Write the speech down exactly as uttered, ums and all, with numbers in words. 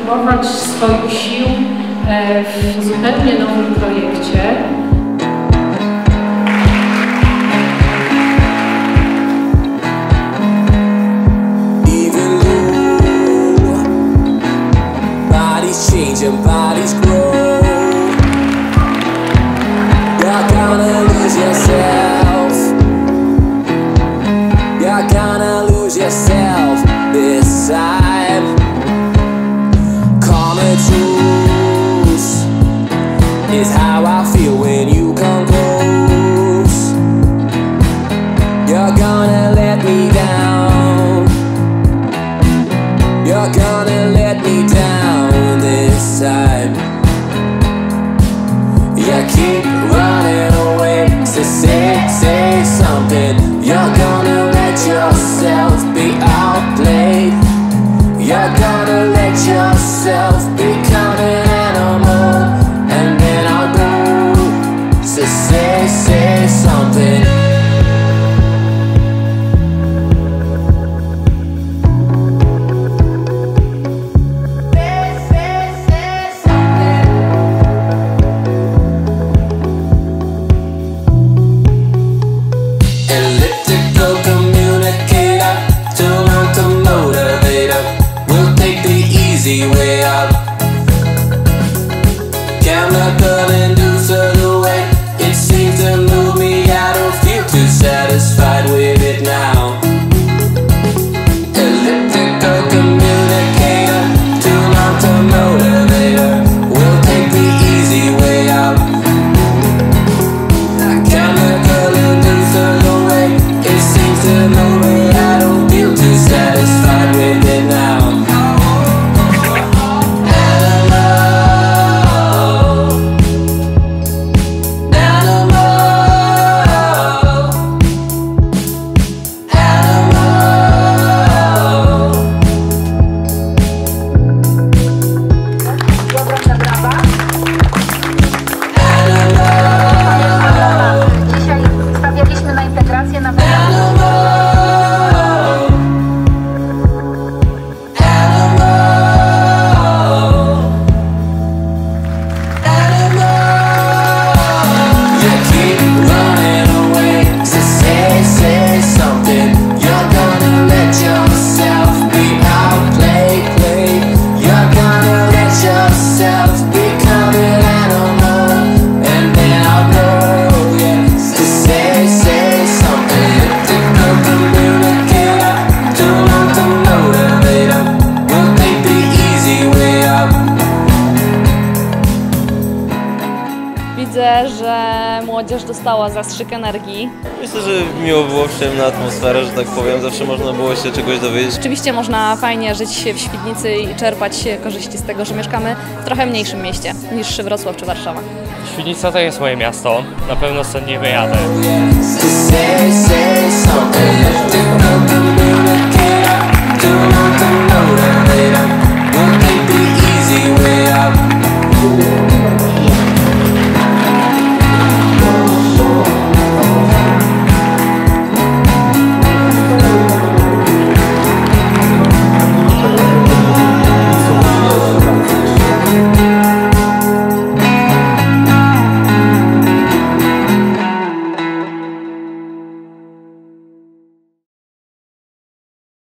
spróbować swoich sił w zupełnie nowym projekcie. Change and bodies grow. You're gonna lose yourself. You're gonna lose yourself this time. Common truth is how I feel when you come close. You're gonna let me down. You're gonna let me down this time. You keep running away, so say, say something. You're gonna let yourself be outplayed. You're gonna let yourself become an animal, and then I'll go. So say, say something. Way out. Chemical inducer, the way it seems to move me, I don't feel too satisfied with it now. Elliptical communicator, tune on to motivator, we'll take the easy way out. Chemical inducer, the way it seems to move me, I don't feel too satisfied with it now. Widzę, że młodzież dostała zastrzyk energii. Myślę, że miło było, przyjemna atmosfera, że tak powiem. Zawsze można było się czegoś dowiedzieć. Rzeczywiście można fajnie żyć w Świdnicy i czerpać korzyści z tego, że mieszkamy w trochę mniejszym mieście niż Wrocław czy Warszawa. Świdnica to jest moje miasto. Na pewno stąd nie wyjadę.